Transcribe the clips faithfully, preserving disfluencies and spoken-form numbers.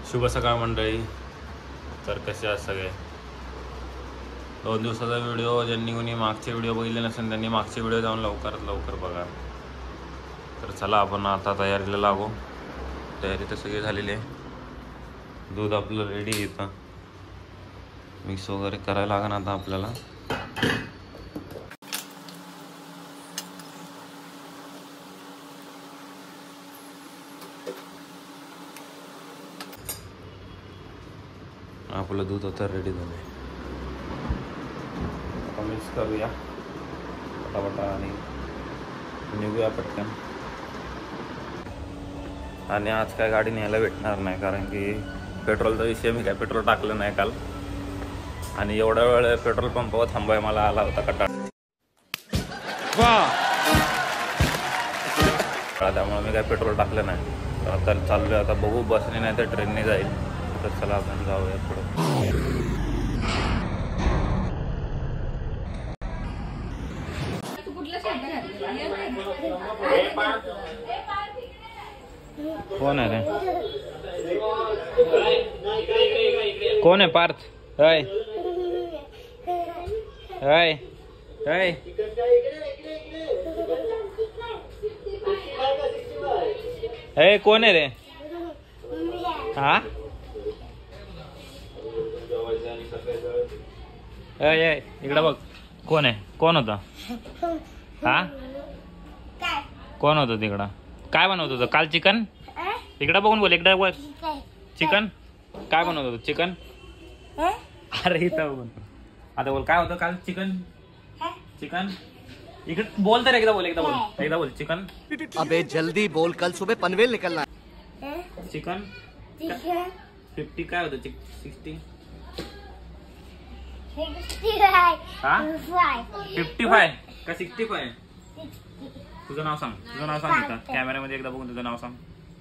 शुभ सकाळ मंडळी. तर कसे आहात सगळे? दोन दिवसाचा व्हिडिओ ज्यांनी कोणी मागचे व्हिडिओ बघितले नसेल त्यांनी मागचे व्हिडिओ जाऊन लवकरात लवकर बघा. तर चला आपण आता तयारीला लागू. तयारी तर सगळी झालेली आहे. दूध आपलं रेडी येतं, मिक्स वगैरे करायला लागेल आता आपल्याला. आपलं दूध आता रेडी झालं आहे. आता मिक्स करूया पटापटा आणि निघूया पटकन. आणि आज काय गाडी न्यायला भेटणार नाही कारण की पेट्रोलचा विषय, मी काय पेट्रोल टाकलं नाही काल आणि एवढा वेळ पेट्रोल पंपावर थांबाय मला आला होता कंटाळा. त्यामुळे मी काय पेट्रोल टाकलं नाही. तर आता चाललोय, आता बघू बसने नाही तर ट्रेनने जाईल. तर चला आपण जाऊया पुढं. कोण आहे रे? कोण आहे? पार्थ. हाय हाय हाय. हे कोण आहे रे? हा इकडे बघ. कोण आहे? कोण होता? हा कोण होतं तिकडं? काय बनवत होतं काल? चिकन. इकडे बघून बोल. इकडे बघ. चिकन काय बनवत होतं? चिकन. अरे इथं बोल. आता बोल काय होतं काल? चिकन. चिकन इकडे बोल तर. एकदा बोल. एकदा बोल. एकदा बोल. चिकन. अबे जल्दी बोल, कल सुबह पनवेल निकलना. चिकन फिफ्टी काय होतं? सिक्स्टी हा फिफ्टी फाय का सिक्स्टी फाय? तुझं नाव सांग. तुझं नाव सांग. तिथं कॅमेऱ्यामध्ये एकदा बघून तुझं नाव सांग.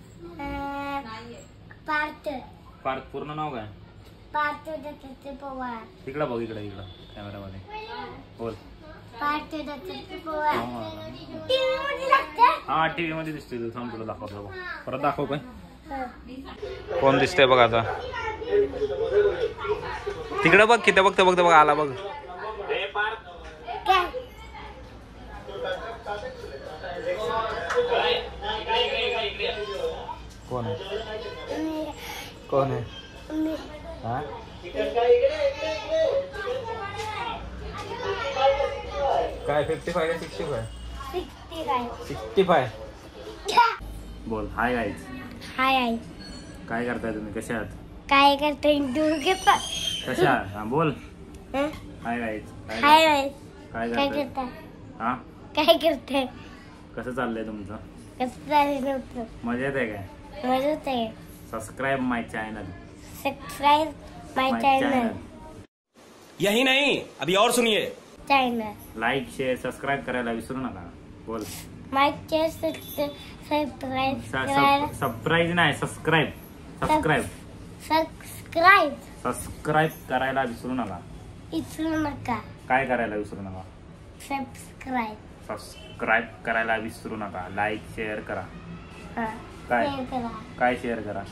पार्थ. पार्थ पूर्ण नाव काय? पार्थ दत्तात्रय पवार. इकडं बघ. इकडं इकडं कॅमेऱ्यामध्ये बोल. पार्थ दत्तात्रय पवार. टीव्ही मध्ये लागतं. हा टीव्ही मध्ये दिसतोय तू. थांब तुला दाखवतो. परत दाखव. काय कोण दिसतंय बघ आता. तिकडं बघ. किती बघतं बघतं बघ. आला बघ. कोण आहे? कोण आहे? हा काय फिफ्टी फाय का sixty five? Sixty five. Sixty five बोल. Hi guys. Hi hi. काय करताय तुम्ही? कशा आहात? काय करतोय? दूर घेता. कशा आहात? हा बोल. Hi guys. Hi hi. काय काय करताय? करताय? हा काय करताय? कसं चाललंय तुमचं? कसं चाललं नव्हतं? मजेत आहे काय? मजेत आहे. Subscribe my channel. Subscribe my channel. यही नहीं, अभी और सुनिए. चैनल लाईक शेअर सबस्क्राईब करायला विसरू नका. बोल. My channel subscribe. सबस्क्राईब नाही, सबस्क्राईब. सबस्क्राईब सबस्क्राइब सबस्क्राईब करायला विसरू नका. विसरू नका. काय करायला विसरू नका? सबस्क्राइब. सबस्क्राईब करायला विसरू नका. लाईक शेअर करा. हा काय शेअर करा. काय शेअर करा?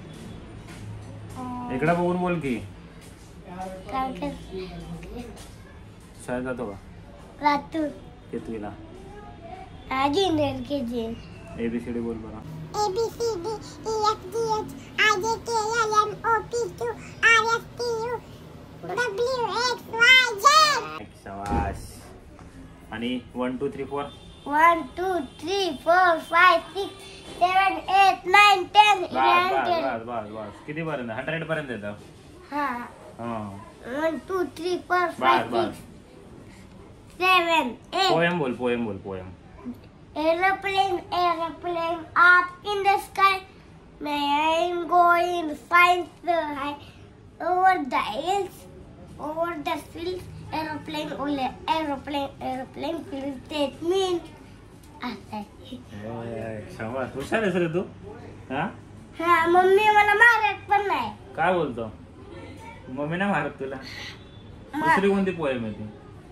इकडे बघून बोल की. काय कर? शाळेत जातो का? रातू कितवीला? ज्युनियर के जी. एबीसीडी बोल बरं. A B C D E F G H I J K L M O P Q R S T U W X Y Z. शाबाश. आणि one two three four. One two three four five six seven eight nine ten बस eleven बस twelve. बस बस बस. किती पर्यंत? Hundred पर्यंत येतं. हा. हा One two three four बस five बस. six seven eight. पोएम बोल. पोएम बोल. Poem. Aeroplane, aeroplane up in the sky. May I'm going to find the high. Over the hills, over the fields. Aeroplane, ole, aeroplane, aeroplane, please take me. असं. शाबाश. हुशार आहेस रे तू. हा हा mummy मला मारत पण नाही. काय बोलतो? मम्मी नाही मारत तुला? दुसरी कोणती पोएम आहे ती?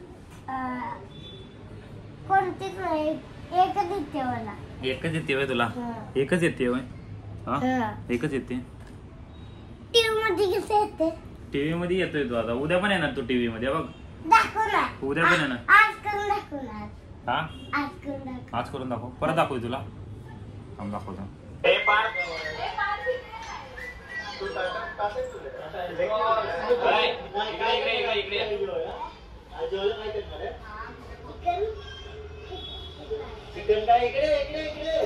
कोणतीच नाही, एकच येते मला. एकच येते होय तुला? हा. एकच येते होय? हा हा. एकच येते. मध्ये कसे येते? टीव्ही मध्ये येतोय तू आता. उद्या पण येणार तू टीव्ही मध्ये बघ. दाखव ना. उद्या पण येणार. आज करून दाखव ना. हा आज करून दाखव. आज करून दाखव. परत दाखव तुला. थांब दाखवतो. चिकन काय इकडे इकडे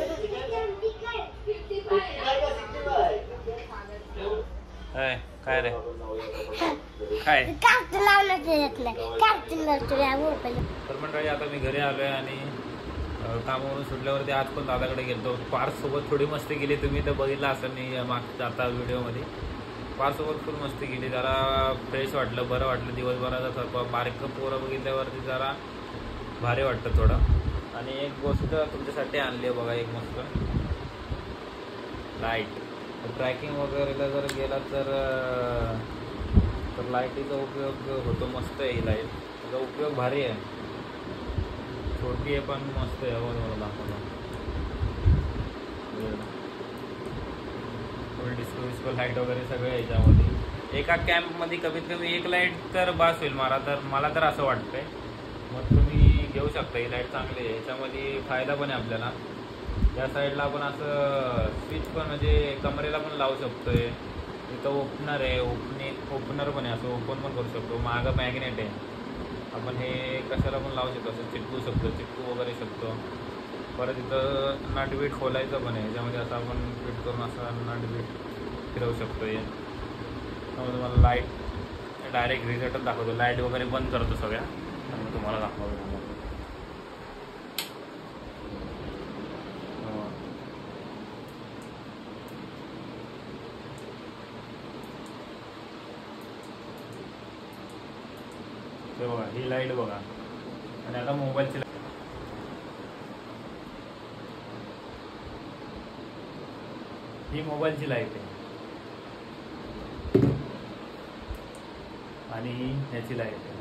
काय काय रे काय कार्टून लावण्याचं येत नाही. कार्टून लावतो या मोबाईल. तर मंडळी आता मी घरी आलोय आणि अ, कामावरून सुटल्यावरती आज पण दादाकडे गेलो. पार्थ सोबत थोडी मस्ती केली. तुम्ही तर बघितलं असं नाही मागच्या आता व्हिडिओमध्ये. पार्थ सोबत फुल मस्ती केली. जरा फ्रेश वाटलं, बरं वाटलं. दिवसभराचा थकवा बारीक पोरं बघितल्यावरती जरा भारी वाटतं थोडं. आणि एक गोष्ट तुमच्यासाठी आणली आहे बघा, एक मस्त लाईट. ट्रॅकिंग वगैरेला जर गेला तर तर लाईटीचा उपयोग होतो. मस्त आहे ही लाईट. त्याचा उपयोग भारी आहे. छोटी आहे पण मस्त आहे. मला दाखवलं फुल डिस्को विस्को लाईट वगैरे सगळे याच्यामध्ये. एका कॅम्पमध्ये कमीत कमी एक लाईट तर बास होईल मला तर मला तर असं वाटतंय. मग तुम्ही घेऊ शकता. ही लाईट चांगली आहे. याच्यामध्ये फायदा पण आहे आपल्याला. या साईडला आपण असं स्विच पण म्हणजे कमरेला पण लावू शकतोय. इथं ओपनर आहे. ओपने ओपनर पण आहे. असं ओपन पण करू शकतो. मागं मॅग्नेट आहे. आपण हे कशाला पण लावू शकतो. असं चिटकू शकतो, चिटकू वगैरे शकतो. परत इथं नटबीट खोलायचं पण आहे. याच्यामध्ये असं आपण फिट करून असं नटबीट फिरवू शकतो. हे त्यामुळे तुम्हाला लाईट डायरेक्ट रिझल्टच दाखवतो. लाईट वगैरे बंद करतो सगळ्या. त्यामुळे तुम्हाला दाखवतो. ते बघा ही लाईट बघा. आणि आता मोबाईलची ही मोबाईलची लाईट आहे आणि ही ह्याची लाईट आहे.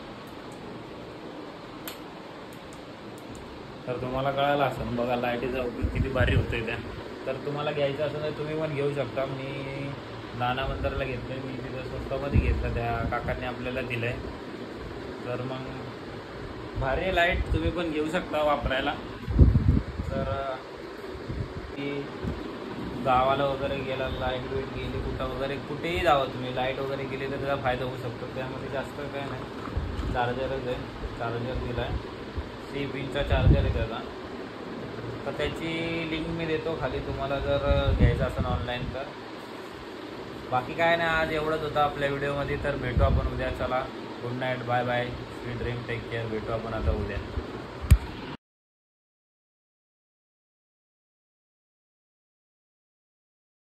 तर तुम्हाला कळालं असं बघा लाईटीचा उपयोग किती भारी होतोय त्या. तर तुम्हाला घ्यायचं असेल तर तुम्ही पण घेऊ शकता. मी नाना मंदिरला घेतलं. मी तिथं स्वस्तामध्ये घेतलं. त्या काकांनी आपल्याला दिलंय. तर मग भारी लाईट तुम्ही पण घेऊ शकता वापरायला. तर की गावाला वगैरे गेला लाईट वेट गेली कुठं वगैरे कुठेही जावं तुम्ही लाईट वगैरे गेली तर त्याचा फायदा होऊ शकतो. त्यामध्ये जास्त काय नाही. चार्जरच आहे. चार्जर दिला आहे. सी पिनचा चार्जर आहे त्याचा. तर त्याची लिंक मी देतो खाली तुम्हाला जर घ्यायचं असेल ऑनलाईन तर. बाकी काय नाही. आज एवढंच होतं आपल्या व्हिडिओमध्ये. तर भेटू आपण उद्या. चला good night, bye bye, sweet dream, take care. भेटू आपण आता उद्या.